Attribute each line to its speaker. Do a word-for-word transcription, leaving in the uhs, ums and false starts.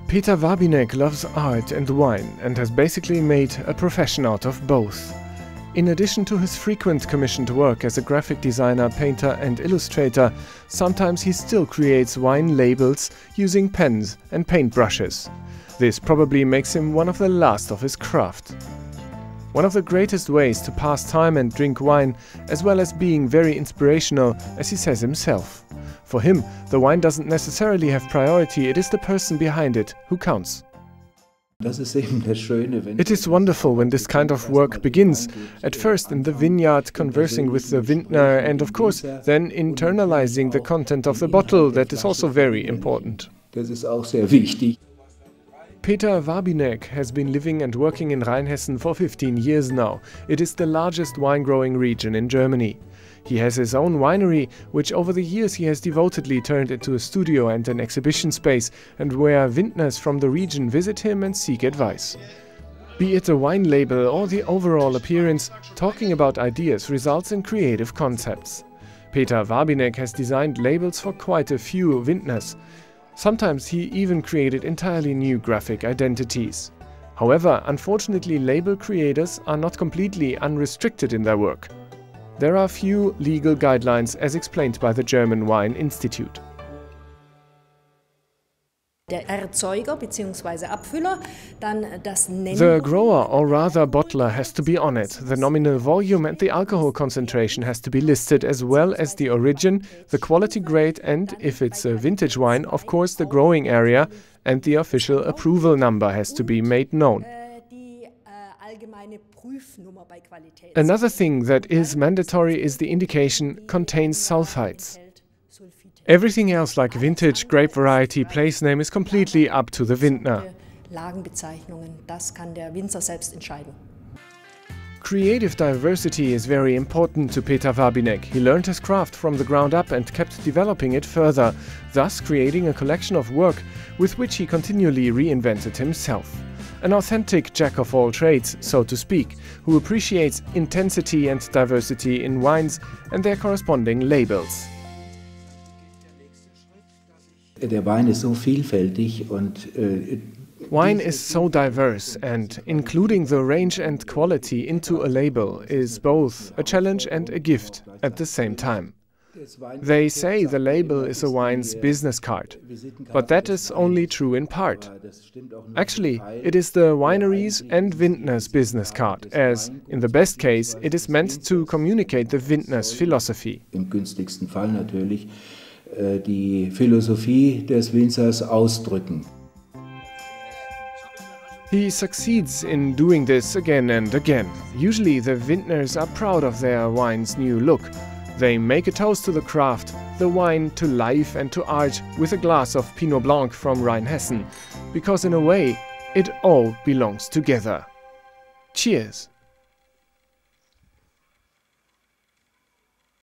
Speaker 1: Peter Wabinek loves art and wine and has basically made a profession out of both. In addition to his frequent commissioned work as a graphic designer, painter and illustrator, sometimes he still creates wine labels using pens and paintbrushes. This probably makes him one of the last of his craft. One of the greatest ways to pass time and drink wine, as well as being very inspirational, as he says himself. For him, the wine doesn't necessarily have priority, it is the person behind it who counts. It is wonderful when this kind of work begins, at first in the vineyard conversing with the vintner and of course then internalizing the content of the bottle, that is also very important. Peter Wabinek has been living and working in Rheinhessen for fifteen years now. It is the largest wine-growing region in Germany. He has his own winery, which over the years he has devotedly turned into a studio and an exhibition space, and where vintners from the region visit him and seek advice. Be it a wine label or the overall appearance, talking about ideas results in creative concepts. Peter Wabinek has designed labels for quite a few vintners. Sometimes he even created entirely new graphic identities. However, unfortunately, label creators are not completely unrestricted in their work. There are few legal guidelines as explained by the German Wine Institute.
Speaker 2: The
Speaker 1: grower, or rather bottler, has to be on it. The nominal volume and the alcohol concentration has to be listed, as well as the origin, the quality grade and, if it's a vintage wine, of course the growing area, and the official approval number has to be made known. Another thing that is mandatory is the indication "contains sulfites". Everything else, like vintage, grape variety, place name, is completely up to the vintner. Creative diversity is very important to Peter Wabinek. He learned his craft from the ground up and kept developing it further, thus creating a collection of work with which he continually reinvented himself. An authentic jack of all trades, so to speak, who appreciates intensity and diversity in wines and their corresponding labels. Wine is so diverse, and including the range and quality into a label is both a challenge and a gift at the same time. They say the label is a wine's business card, but that is only true in part. Actually, it is the winery's and vintner's business card, as, in the best case, it is meant to communicate the vintner's philosophy.
Speaker 3: Im günstigsten Fall natürlich die Philosophie des Winzers ausdrücken.
Speaker 1: He succeeds in doing this again and again. Usually the vintners are proud of their wine's new look. They make a toast to the craft, the wine to life and to art with a glass of Pinot Blanc from Rheinhessen, because in a way it all belongs together. Cheers!